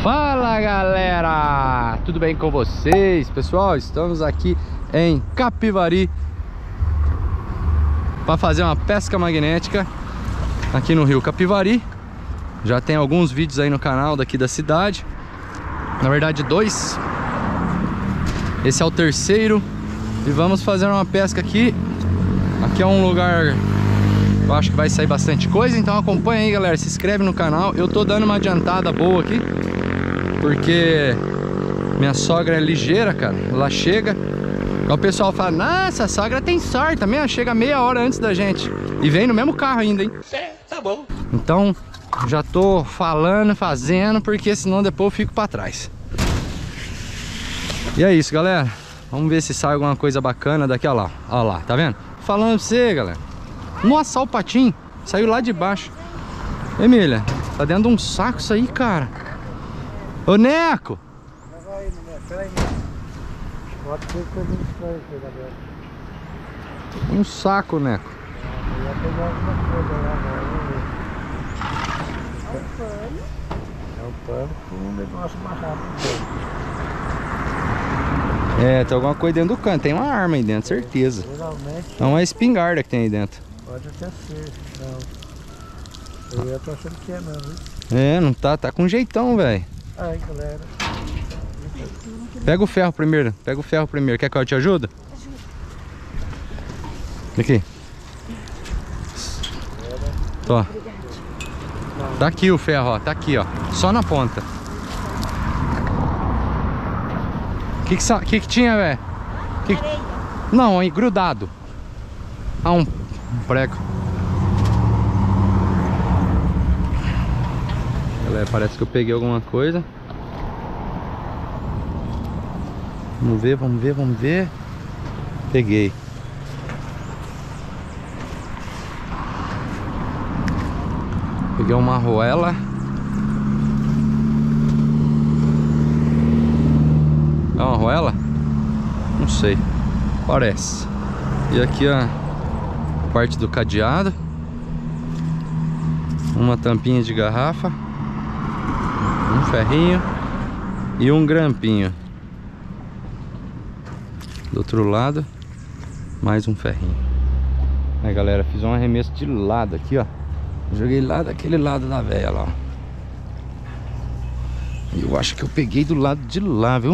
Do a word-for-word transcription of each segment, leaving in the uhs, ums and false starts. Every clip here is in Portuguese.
Fala galera, tudo bem com vocês? Pessoal, estamos aqui em Capivari para fazer uma pesca magnética aqui no rio Capivari. Já tem alguns vídeos aí no canal daqui da cidade, na verdade dois. Esse é o terceiro e vamos fazer uma pesca aqui. Aqui é um lugar, eu acho que vai sair bastante coisa, então acompanha aí galera, se inscreve no canal. Eu tô dando uma adiantada boa aqui porque minha sogra é ligeira, cara. Ela chega, o pessoal fala, nossa, a sogra tem sorte também, ela chega meia hora antes da gente e vem no mesmo carro ainda, hein? É, tá bom. Então já tô falando, fazendo, porque senão depois eu fico pra trás. E é isso galera, vamos ver se sai alguma coisa bacana daqui. Olha lá, olha lá, tá vendo? Falando pra você galera, nossa, olha o patinho, saiu lá de baixo. Emília, tá dentro de um saco isso aí, cara. Ô Neco! Um saco, Neco. É um pano com um negócio amarrado. É, tem alguma coisa dentro do cano. Tem uma arma aí dentro, certeza. Geralmente é uma espingarda que tem aí dentro. pode até ser, não. Eu tô achando que é não, viu? É, não tá, tá com jeitão, velho. Ai, galera. Pega o ferro primeiro, pega o ferro primeiro. Quer que eu te ajude? Aqui. Tô. Tá aqui o ferro, ó. Tá aqui, ó. Só na ponta. O que que, que que tinha, velho? Que... Não, aí grudado. Ah, um, um prego. Galera, parece que eu peguei alguma coisa. Vamos ver, vamos ver, vamos ver. Peguei. Peguei uma arruela. É uma arruela? Não sei. Parece. E aqui a parte do cadeado. Uma tampinha de garrafa. Um ferrinho. E um grampinho. Do outro lado, mais um ferrinho. Aí galera, fiz um arremesso de lado aqui, ó. Joguei lá daquele lado da véia lá, ó. E eu acho que eu peguei do lado de lá, viu?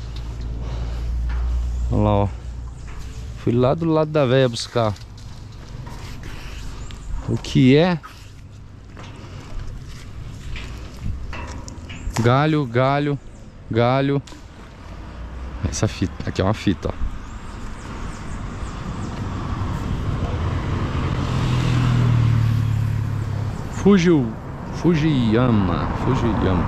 Olha lá, ó. Fui lá do lado da véia buscar. O que é? Galho, galho, galho. Essa fita, aqui é uma fita, ó. Fuji, Fujiyama, Fujiyama.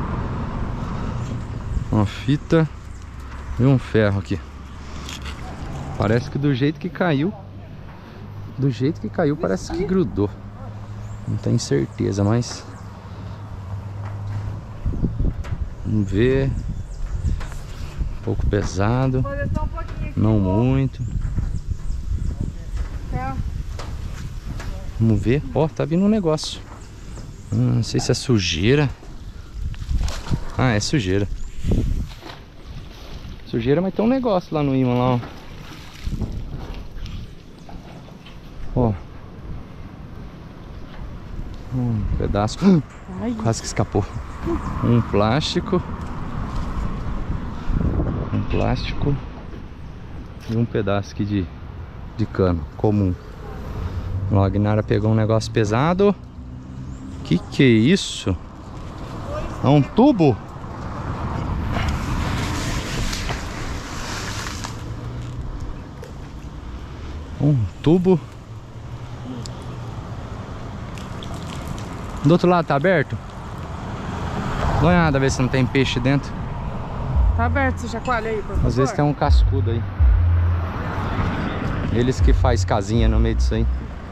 Uma fita e um ferro aqui. Parece que do jeito que caiu, do jeito que caiu, parece que grudou. Não tenho certeza, mas vamos ver. Um pouco pesado, não muito. Vamos ver. Ó, tá vindo um negócio. Hum, não sei se é sujeira. Ah, é sujeira. Sujeira, mas tem um negócio lá no imã lá, ó. Ó. Um pedaço. Ai. Quase que escapou. Um plástico. Um plástico e um pedaço aqui de, de cano comum. O Agnara pegou um negócio pesado. Que que é isso? É um tubo? Um tubo. Do outro lado tá aberto? Dá uma olhada, ver se não tem peixe dentro. Tá aberto, você chacoalha aí, por favor. Às vezes tem um cascudo aí. Eles que faz casinha no meio disso aí.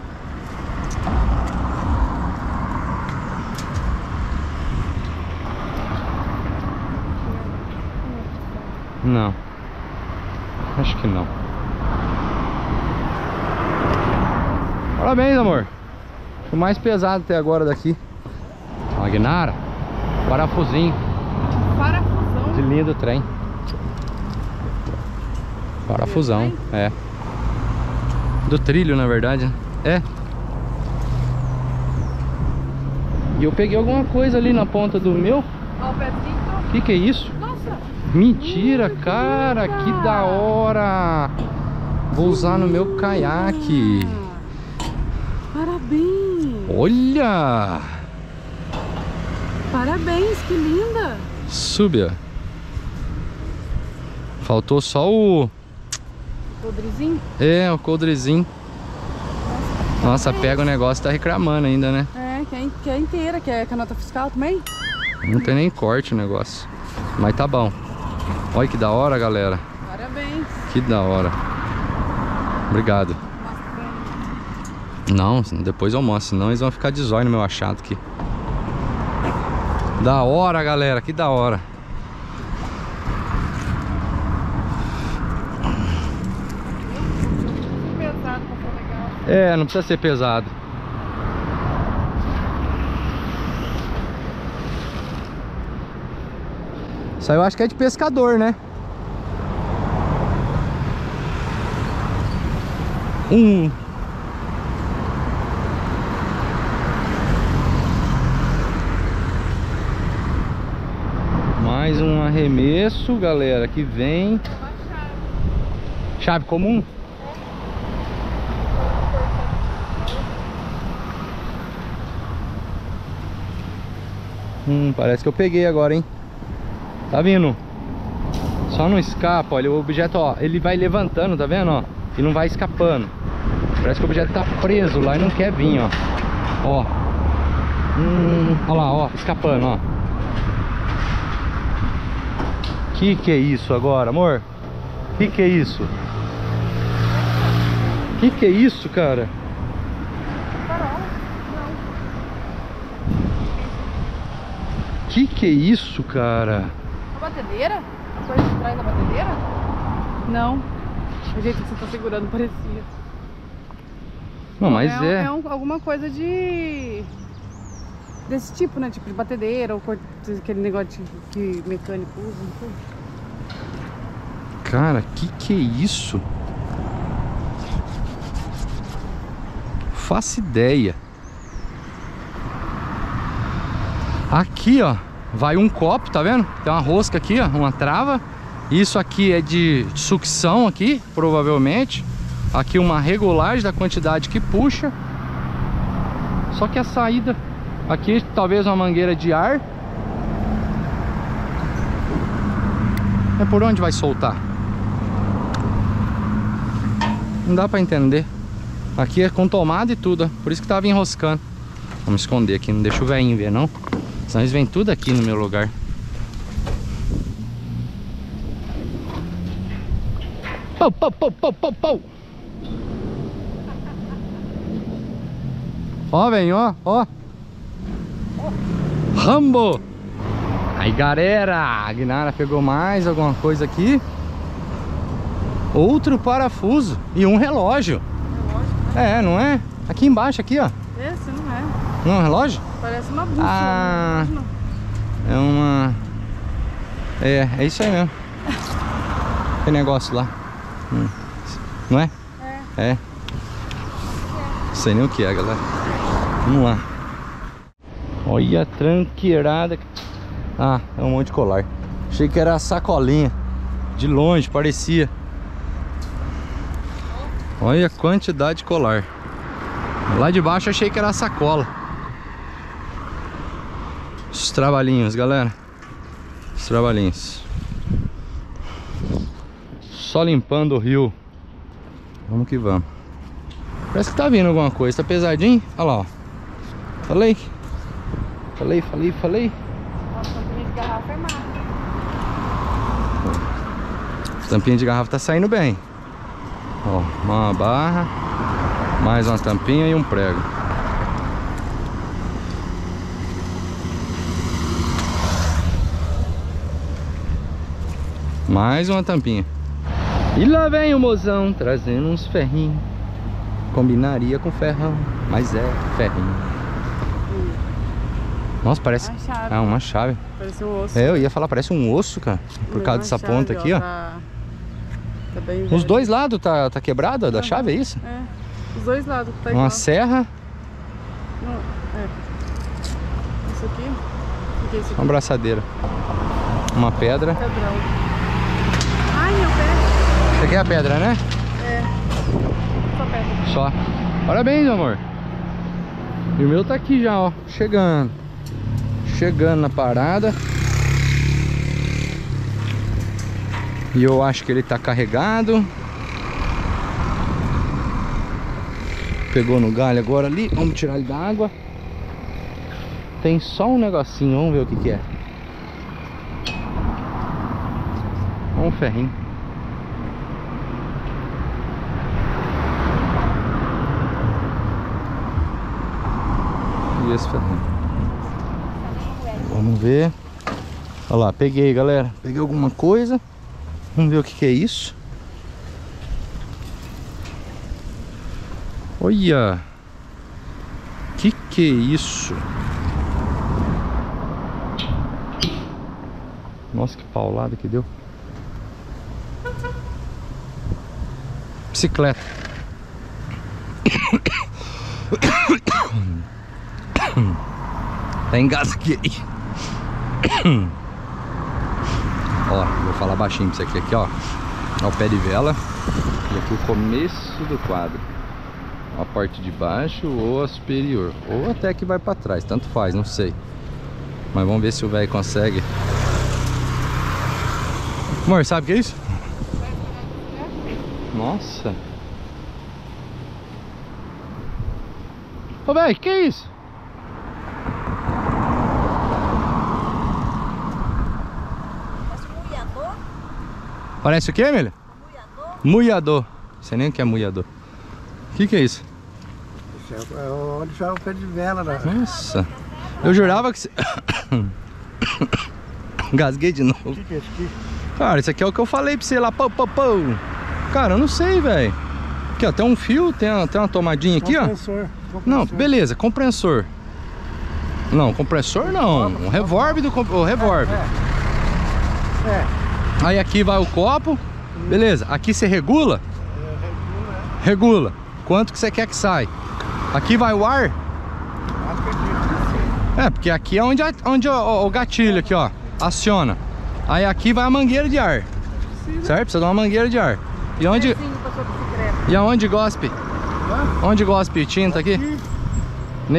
Não. Acho que não. Parabéns, amor. O mais pesado até agora daqui. Agnara. Parafusinho. Parafusão. De linha do trem. Parafusão, é. Do trilho, na verdade. É. E eu peguei alguma coisa ali na ponta do meu. Ó, o Pedrinho. O que que é isso? Nossa. Mentira, cara, que da hora. Vou usar no meu caiaque. Parabéns. Olha. Parabéns, que linda. Subi, ó. Faltou só o... Podrezinho? É, o coldrezinho. Nossa, pega o negócio, tá reclamando ainda, né? É, que é, que é inteira, que é com a nota fiscal também. Não tem nem corte o negócio. Mas tá bom. Olha que da hora, galera. Parabéns. Que da hora. Obrigado. Não, depois eu mostro, senão eles vão ficar de zóio no meu achado aqui. Da hora, galera, que da hora. Pesado pra ser legal. É, não precisa ser pesado. Isso aí eu acho que é de pescador, né? Um. Mais um arremesso, galera, que vem. Chave comum? Hum, parece que eu peguei agora, hein? Tá vindo? Só não escapa, olha, o objeto, ó, ele vai levantando, tá vendo, ó? E não vai escapando. Parece que o objeto tá preso lá e não quer vir, ó. Ó. Hum, olha lá, ó, escapando, ó. Que que é isso agora, amor? Que que é isso? Que que é isso, cara? Que que é isso, cara? A batedeira? A coisa de trás da batedeira? Não. O jeito que você tá segurando parecia. Não, mas é. é... É um, alguma coisa de... desse tipo, né? Tipo de batedeira ou cor... aquele negócio que mecânico usa, não sei. Cara, que que é isso? Faço ideia. Aqui, ó, vai um copo, tá vendo? Tem uma rosca aqui, ó, uma trava. Isso aqui é de sucção aqui, provavelmente. Aqui uma regulagem da quantidade que puxa. Só que a saída aqui, talvez uma mangueira de ar. É por onde vai soltar? Não dá pra entender. Aqui é com tomada e tudo, ó. Por isso que tava enroscando. Vamos esconder aqui, não deixa o velhinho ver, não. Senão eles vêm tudo aqui no meu lugar. Pau, pau, pau, pau, pau, pau. Ó, velho, ó, ó. Rambo. Aí, galera, a Gnara pegou mais alguma coisa aqui. Outro parafuso e um relógio. Relógio, né? É, não é? Aqui embaixo, aqui, ó. Esse não é. Não é um relógio? Parece uma bússola. Ah, Não. é uma... É, é isso aí mesmo. Tem negócio lá. Hum. Não é? É. É. Não sei nem o que é, galera. Vamos lá. Olha a tranqueirada. Ah, é um monte de colar. Achei que era a sacolinha. De longe, parecia. Olha a quantidade de colar. Lá de baixo achei que era a sacola. Os trabalhinhos, galera. Os trabalhinhos. Só limpando o rio. Vamos que vamos. Parece que tá vindo alguma coisa. Tá pesadinho? Olha lá, ó. Falei. Falei, falei, falei. Nossa, tampinha de garrafa é massa. Tampinha de garrafa tá saindo bem. Ó, uma barra. Mais uma tampinha e um prego. Mais uma tampinha. E lá vem o mozão trazendo uns ferrinhos. Combinaria com ferrão, mas é ferrinho. Nossa, parece... Uma chave. Ah, uma chave. Parece um osso. É, eu ia falar, parece um osso, cara. Por causa dessa chave, ponta aqui, ó. Tá, tá bem Os velho. dois lados tá, tá quebrado da Uhum. chave, é isso? É, os dois lados. Tá Uma igual. serra, Não, é. Isso aqui. O que é isso aqui? uma braçadeira. Uma pedra. Pedrão. Ai, meu pé. Você quer a pedra, né? É. Só pedra. Só. Parabéns, amor. E o meu tá aqui já, ó. Chegando. Chegando na parada. E eu acho que ele tá carregado. Pegou no galho agora ali. Vamos tirar ele da água. Tem só um negocinho. Vamos ver o que que é. Um ferrinho. E esse ferrinho. Vamos ver. Olha lá, peguei, galera. Peguei alguma coisa. Vamos ver o que que é isso. Olha. Que que é isso? Nossa, que paulada que deu. Bicicleta. Tá engasguei. Ó, vou falar baixinho pra você aqui, aqui, ó. Ó o pé de vela. E aqui o começo do quadro. A parte de baixo ou a superior. Ou até que vai pra trás, tanto faz, não sei. Mas vamos ver se o velho consegue. Amor, sabe o que é isso? Nossa. Ô, velho, que é isso? Parece o que, Emília? Muiador. Não sei nem o que é muiador. O que que é isso? Isso é onde joga o pé de vela, né? Nossa. Eu jurava que... Você... Gasguei de novo. O que que é isso aqui? Cara, isso aqui é o que eu falei pra você lá. Pô, pô, pô. Cara, eu não sei, velho. Aqui, ó, tem um fio, tem uma, tem uma tomadinha aqui, ó. Compressor. Não, compressor. beleza, compressor. Não, compressor não. Um revorb do comp... o revorb. É. É. Aí aqui vai o copo. Beleza, aqui você regula? É, regula, Regula. Quanto que você quer que sai? Aqui vai o ar? é. Acredito que sim. É, porque aqui é onde, a- onde o, o gatilho aqui, ó, aciona. Aí aqui vai a mangueira de ar. Certo? Precisa de uma mangueira de ar. E onde, Pezinho pra sua bicicleta. e aonde gospe? Hã? Onde gospe tinta aqui? Aqui. Ne...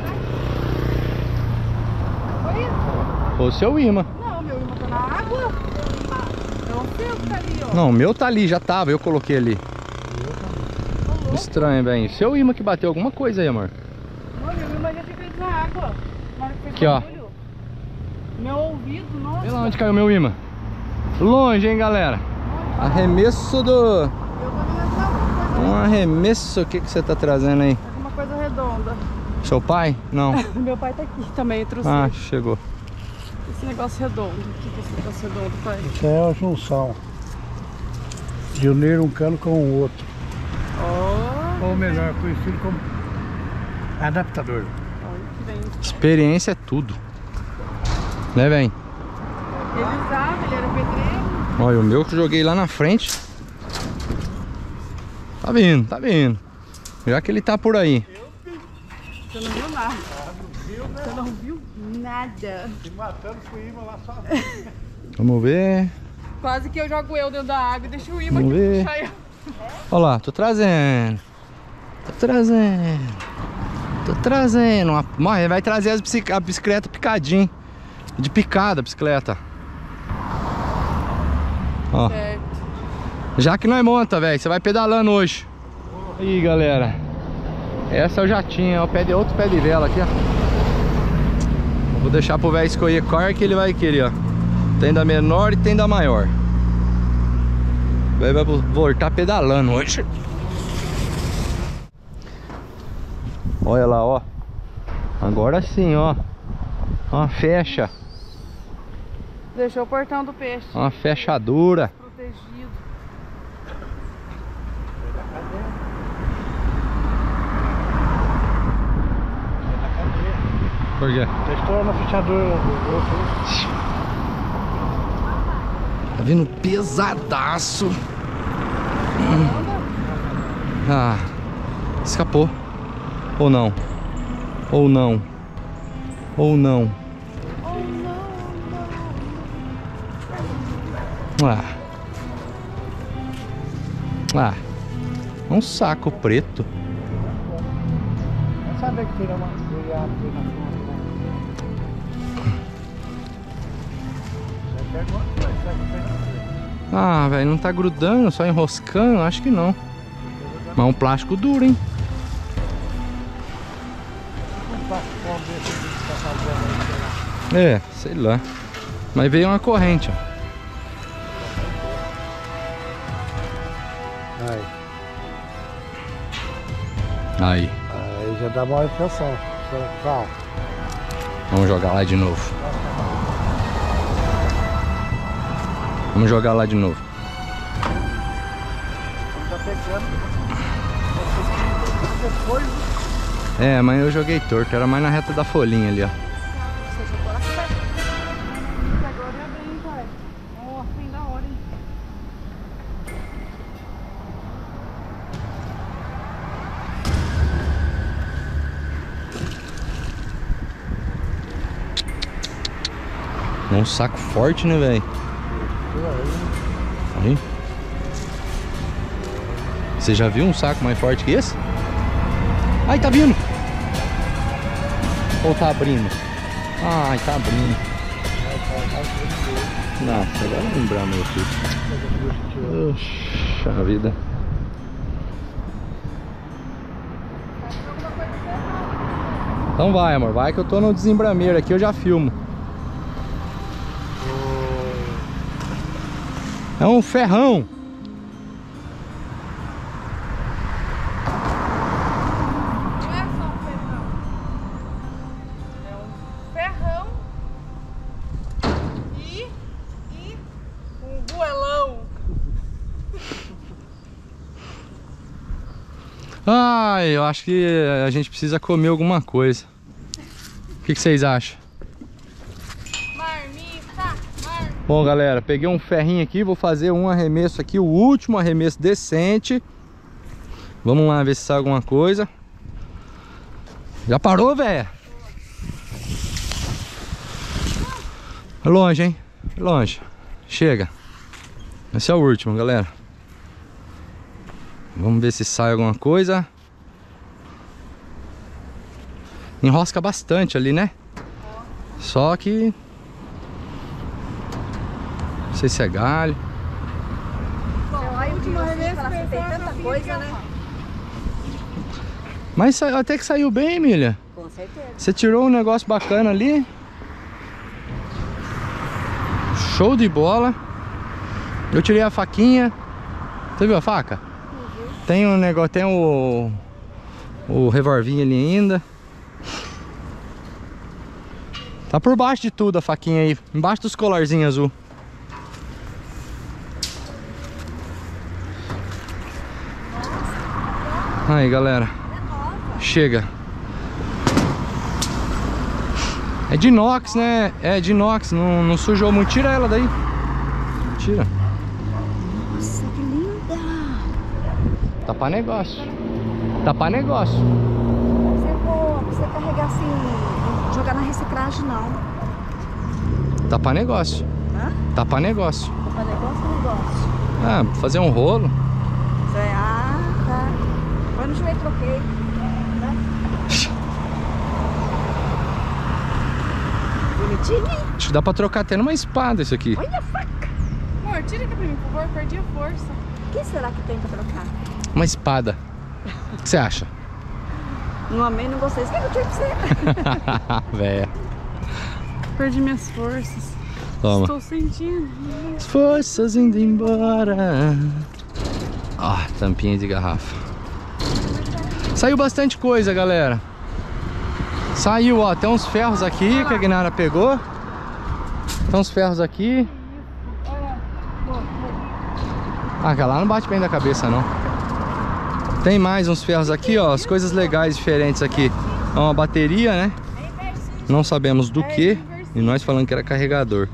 Foi isso? O seu imã. Não, meu irmão tá na água. É o seu que tá ali, ó. Não, o meu tá ali, já tava, eu coloquei ali. Estranho, velho. Seu imã que bateu alguma coisa aí, amor. Não, meu irmão já tinha caído na água. Na hora que fez Aqui, ó. barulho. Meu ouvido, nossa. Vê lá onde caiu meu imã. Longe, hein, galera. Arremesso do... Eu tô vendo alguma coisa. Um arremesso, o que que você tá trazendo aí? Alguma coisa redonda. Seu pai? Não. Meu pai tá aqui também, eu trouxe Ah, chegou. esse negócio redondo. O que que é esse negócio redondo, pai? Isso é a junção de unir um cano com o outro. Ó, Ou melhor, conhecido como adaptador. olha que bem. Experiência é tudo. Né, velho? Ele usava, ele era pedreiro. Olha, o meu que eu joguei lá na frente. Tá vindo, tá vindo. Já que ele tá por aí. Você não viu nada. Você não viu nada. Se matando com o imã lá só. Vamos ver. Quase que eu jogo eu dentro da água e deixo o imã Vamos aqui ver. puxar eu. Olha lá, tô trazendo. Tô trazendo. Tô trazendo. Uma... Mas vai trazer as bicic... a bicicleta picadinha. De picada a bicicleta. Ó. Certo. Já que nós monta, velho, você vai pedalando hoje. Aí, galera. Essa eu já tinha, ó, pé de outro pé de vela aqui, ó. Vou deixar pro velho escolher qual que ele vai querer, ó. Tem da menor e tem da maior. O velho vai voltar pedalando hoje. Olha lá, ó. Agora sim, ó. Uma fecha. Deixou o portão do peixe Uma fechadura. protegido. Por quê? Testou no fechador do outro. Tá vindo pesadaço. Hum. Ah, escapou. Ou não? Ou não? Ou não? Ah. Ah. Um saco preto. Não sabe que tira uma goiaba aqui na frente, né? Você pegou? Você pegou? Ah, velho, não tá grudando, só enroscando? Acho que não. Mas é um plástico duro, hein? Um plástico desse que tá fazendo aí, sei lá. É, sei lá. Mas veio uma corrente, ó. Aí. Aí. Aí já dá maior impressão. Sal. Vamos jogar lá de novo. Vamos jogar lá de novo. Tá pegando. Depois. É, mas eu joguei torto. Era mais na reta da folhinha ali, ó. Você jogou lá perto. Agora é bem, pai. Nossa, bem da hora, hein? É um saco forte, né, velho? Aí. Você já viu um saco mais forte que esse? Ai, tá vindo! Ou tá abrindo? Ai, tá abrindo. Nossa, agora eu lembrar meu filho. Puxa vida. Então vai, amor, vai que eu tô no desembrameiro aqui, eu já filmo. É um ferrão. Não é só um ferrão. É um ferrão e, e um goelão. Ai, eu acho que a gente precisa comer alguma coisa. O que, que vocês acham? Marmita, marmita. Bom, galera, peguei um ferrinho aqui, vou fazer um arremesso aqui, o último arremesso decente. Vamos lá ver se sai alguma coisa. Já parou, velho? É longe, hein? É longe. Chega. Esse é o último, galera. Vamos ver se sai alguma coisa. Enrosca bastante ali, né? Só que... não sei se é galho. A última vez que tem tanta coisa, né? Mas sa- até que saiu bem, Emília. Com certeza. Você tirou um negócio bacana ali. Show de bola. Eu tirei a faquinha. Você viu a faca? Uhum. Tem um negócio, tem o o revolvinho ali ainda. Tá por baixo de tudo a faquinha aí, embaixo dos colarzinhos azul. Aí, galera. Chega. É de inox, né? É de inox, não, não sujou muito. Tira ela daí. Tira. Nossa, que linda! Tá pra negócio. Tá pra negócio. Você for você carregar assim, jogar na reciclagem, não. Tá pra negócio. Hã? Tá pra negócio. Tá pra negócio ou negócio? Ah, fazer um rolo. Você, ah, tá. Foi no joelho, troquei. Né? Bonitinho, hein? Acho que dá pra trocar até numa espada isso aqui. Olha a faca! Amor, tira aqui pra mim, por favor, perdi a força. O que será que tem pra trocar? Uma espada. O que você acha? Não amei, não gostei. O que eu tive pra você? Véia. Perdi minhas forças. Toma. Estou sentindo. As forças indo embora. Ó, tampinha de garrafa. Saiu bastante coisa, galera. Saiu, ó, tem uns ferros aqui que a Guinara pegou. Tem uns ferros aqui. Ah, aquela lá não bate bem da cabeça, não. Tem mais uns ferros aqui, ó, as coisas legais diferentes aqui. É uma bateria, né? não sabemos do que, e nós falando que era carregador.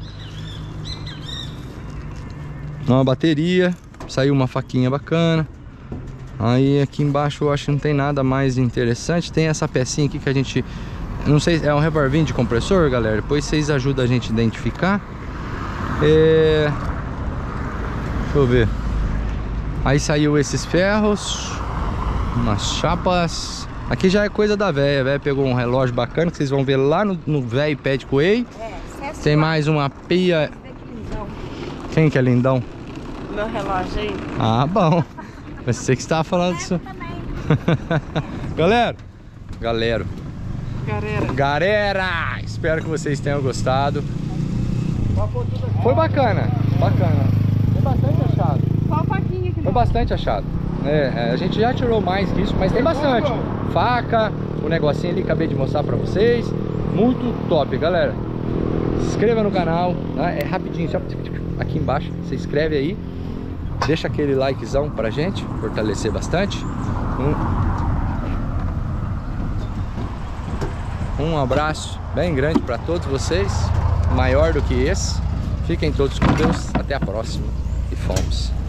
Uma bateria, saiu uma faquinha bacana. Aí aqui embaixo eu acho que não tem nada mais interessante. Tem essa pecinha aqui que a gente... Não sei, é um rebarvinho de compressor, galera. Depois vocês ajudam a gente a identificar. É... Deixa eu ver. Aí saiu esses ferros, umas chapas. Aqui já é coisa da véia. A véia pegou um relógio bacana que vocês vão ver lá no, no velho pé de coelho. É, tem mais uma pia. Quem que é lindão? Meu relógio aí. Ah, bom. Você que estava falando disso. Galera, galera, Galera. galera, espero que vocês tenham gostado. Foi bacana, bacana. Foi bastante achado. Só a faquinha aqui. Foi bastante achado. É, a gente já tirou mais que isso, mas tem bastante. Faca, o negocinho ali que acabei de mostrar pra vocês. Muito top, galera. Se inscreva no canal, né? É rapidinho, só aqui embaixo. Se inscreve aí. Deixa aquele likezão pra gente, fortalecer bastante. Um, um abraço bem grande pra todos vocês. Maior do que esse. Fiquem todos com Deus. Até a próxima. E fomos.